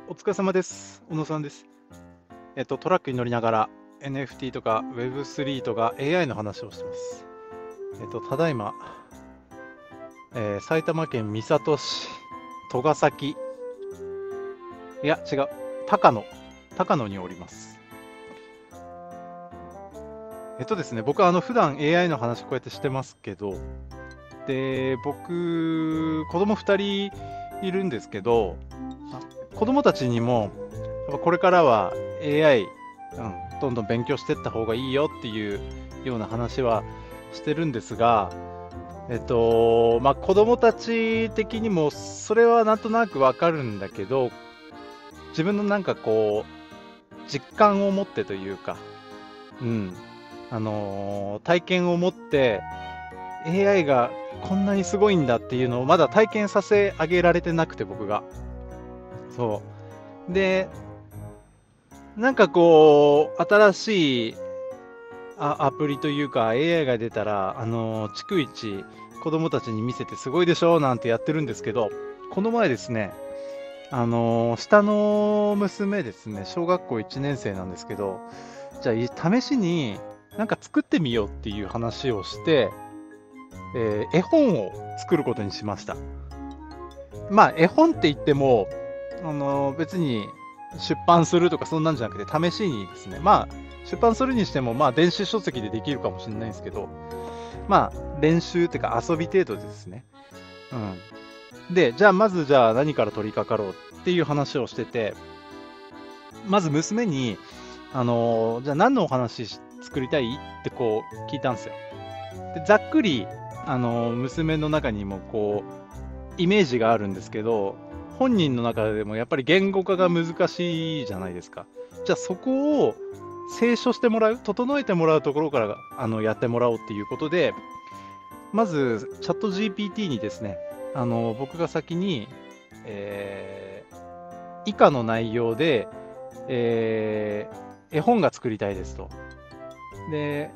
お疲れ様です。小野さんです。トラックに乗りながら NFT とか Web3 とか AI の話をしてます。ただいま、埼玉県三郷市、戸ヶ崎、いや、違う、高野におります。ですね、僕は普段 AI の話こうやってしてますけど、で、僕、子供2人いるんですけど、子供たちにも、やっぱこれからは AI、どんどん勉強していった方がいいよっていうような話はしてるんですが、子供たち的にもそれはなんとなくわかるんだけど、自分のなんかこう、実感を持ってというか、うん、体験を持って、AI がこんなにすごいんだっていうのをまだ体験させ上げられてなくて、僕が。そう。で、なんかこう、新しいアプリというか AI が出たら、逐一子供たちに見せてすごいでしょなんてやってるんですけど、この前ですね、下の娘ですね、小学校1年生なんですけど、じゃあ試しになんか作ってみようっていう話をして、絵本を作ることにしました。まあ、絵本って言っても、別に出版するとかそんなんじゃなくて、試しにですね、まあ、出版するにしても、まあ、電子書籍でできるかもしれないんですけど、まあ、練習っていうか遊び程度でですね。うん。で、じゃあ、まず、じゃあ、何から取り掛かろうっていう話をしてて、まず娘に、じゃあ、何のお話作りたいってこう、聞いたんですよ。で、ざっくり、娘の中にもこう、イメージがあるんですけど、本人の中でもやっぱり言語化が難しいじゃないですか。じゃあそこを清書してもらう、整えてもらうところからやってもらおうっていうことで、まずチャット GPT にですね、僕が先に、以下の内容で、絵本が作りたいですと。で、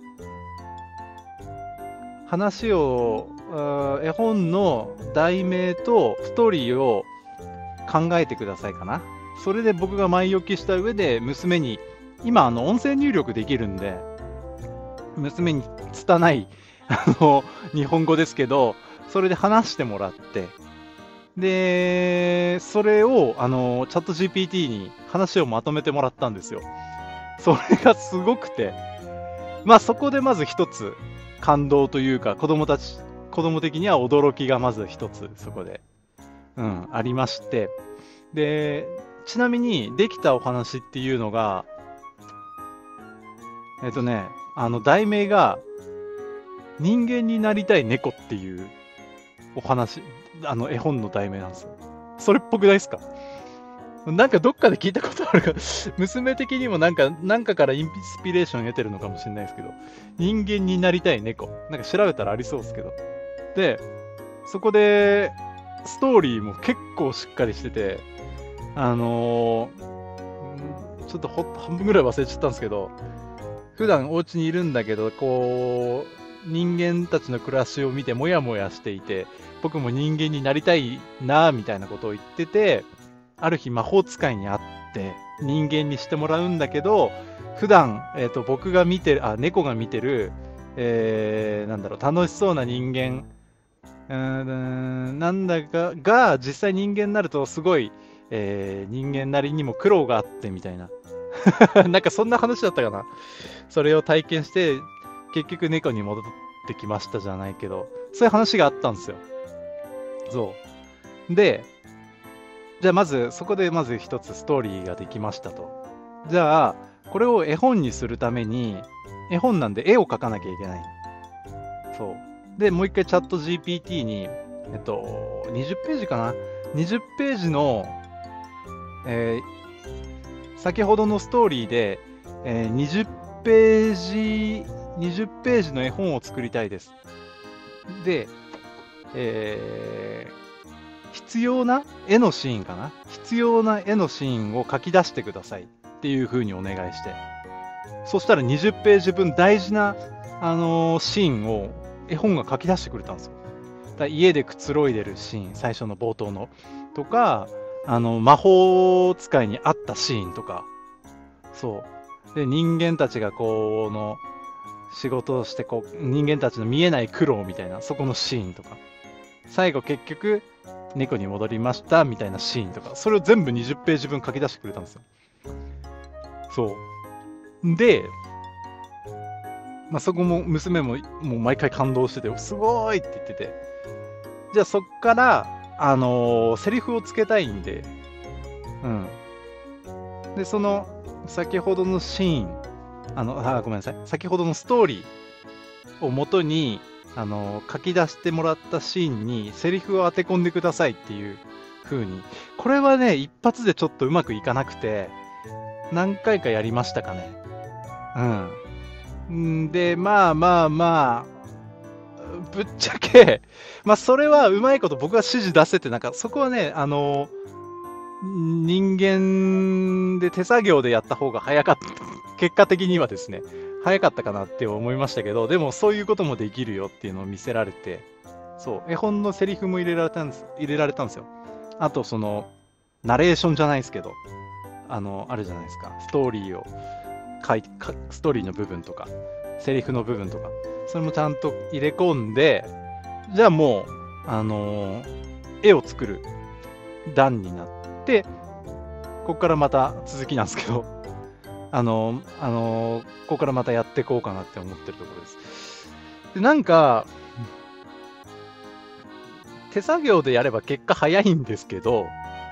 話を、絵本の題名とストーリーを考えてくださいかな。それで僕が前置きした上で娘に、今音声入力できるんで、娘に拙い日本語ですけど、それで話してもらって、で、それをチャット GPT に話をまとめてもらったんですよ。それがすごくて、まあそこでまず一つ感動というか、子供的には驚きがまず一つそこで、ありまして、で、ちなみにできたお話っていうのが、題名が人間になりたい猫っていうお話、絵本の題名なんですよ。それっぽくないですか？なんかどっかで聞いたことあるか、娘的にもなんかからインスピレーション得てるのかもしれないですけど、人間になりたい猫。なんか調べたらありそうですけど。で、そこで、ストーリーも結構しっかりしてて、ちょっと半分ぐらい忘れちゃったんですけど、普段お家にいるんだけど、こう、人間たちの暮らしを見てモヤモヤしていて、僕も人間になりたいなみたいなことを言ってて、ある日魔法使いに会って人間にしてもらうんだけど、普段、僕が見てる、猫が見てる、楽しそうな人間、なんだかが実際人間になるとすごい、人間なりにも苦労があってみたいな。なんかそんな話だったかな。それを体験して、結局猫に戻ってきましたじゃないけど、そういう話があったんですよ。そう。で、じゃあそこでまず一つストーリーができましたと。じゃあ、これを絵本にするために、絵本なんで絵を描かなきゃいけない。そう。で、もう一回チャット GPT に、20ページかな ?20 ページの、先ほどのストーリーで、20ページの絵本を作りたいです。で、必要な絵のシーンかな必要な絵のシーンを書き出してくださいっていう風にお願いして。そしたら20ページ分大事な、シーンを絵本が書き出してくれたんですよ。だ家でくつろいでるシーン、最初の冒頭の。とか、 魔法使いに会ったシーンとか、そう。で、人間たちが仕事をして、人間たちの見えない苦労みたいな、そこのシーンとか。最後結局、猫に戻りましたみたいなシーンとか、それを全部20ページ分書き出してくれたんですよ。そう。で、そこも娘ももう毎回感動してて、すごーいって言ってて。じゃあそっから、セリフをつけたいんで、うん。で、先ほどのシーン、ごめんなさい。先ほどのストーリーをもとに、書き出してもらったシーンにセリフを当て込んでくださいっていう風に。これはね、一発でちょっとうまくいかなくて、何回かやりましたかね。うん。で、ぶっちゃけ、それはうまいこと僕は指示出せて、そこはね、人間で手作業でやった方が早かった。結果的にはですね、早かったかなって思いましたけど、でもそういうこともできるよっていうのを見せられて、そう、絵本のセリフも入れられたんですよ。あと、ナレーションじゃないですけど、あるじゃないですか。ストーリーの部分とか、セリフの部分とか、それもちゃんと入れ込んで、じゃあもう、絵を作る段になって、ここからまた続きなんですけど、ここからまたやっていこうかなって思ってるところです。で、手作業でやれば結果早いんですけど、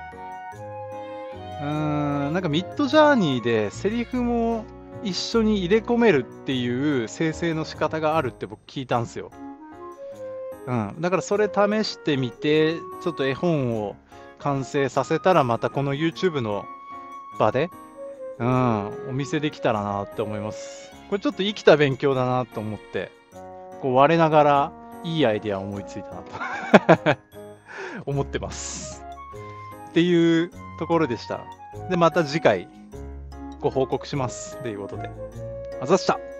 ミッドジャーニーでセリフも一緒に入れ込めるっていう生成の仕方があるって僕聞いたんですよ。だからそれ試してみて、ちょっと絵本を完成させたらまたこの YouTube の場で、お見せできたらなって思います。これちょっと生きた勉強だなと思って、我ながらいいアイデアを思いついたなと思ってます。っていうところでした。で、また次回ご報告します。ということで。あざっした。